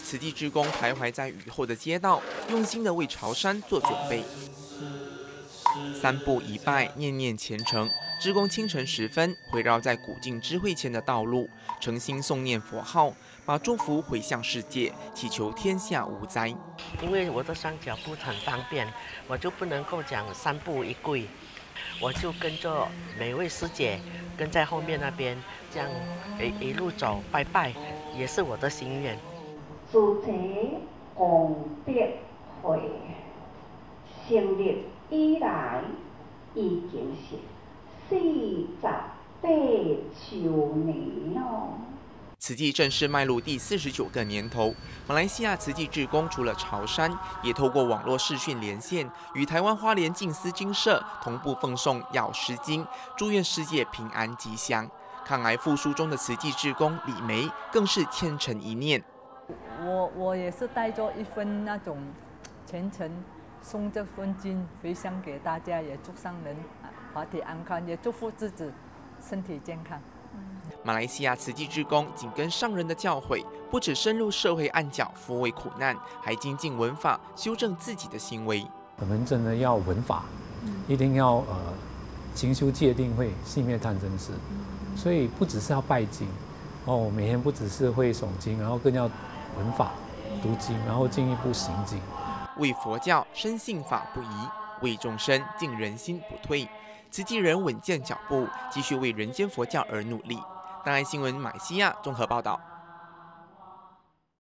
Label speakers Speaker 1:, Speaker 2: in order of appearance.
Speaker 1: 慈济志工徘徊在雨后的街道，用心的为朝山做准备。三步一拜，念念虔诚。志工清晨时分，围绕在古晋知会前的道路，诚心诵念佛号，把祝福回向世界，祈求天下无灾。
Speaker 2: 因为我的双脚不很方便，我就不能够讲三步一跪，我就跟着每位师姐跟在后面那边，这样一路走拜拜，也是我的心愿。
Speaker 3: 自这功德会成立以来，已经是48周年了。
Speaker 1: 慈济正式迈入第49个年头，马来西亚慈济志工除了潮山，也透过网络视讯连线，与台湾花莲静思精舍同步奉诵药师经，祝愿世界平安吉祥。抗癌复苏中的慈济志工李梅更是虔诚一念。
Speaker 4: 我也是带着一份那种虔诚，送这份经回向给大家，也祝上人法体安康，也祝福自己身体健康。
Speaker 1: 马来西亚慈济志工紧跟上人的教诲，不只深入社会暗角抚慰苦难，还精进文法，修正自己的行为。
Speaker 5: 我们真的要文法，一定要勤修戒定慧，熄灭贪嗔痴。所以不只是要拜经，每天不只是会诵经，然后更要文法读经，然后进一步行经。
Speaker 1: 为佛教深信法不移，为众生尽人心不退。慈济人稳健脚步，继续为人间佛教而努力。档案新闻马来西亚综合报道。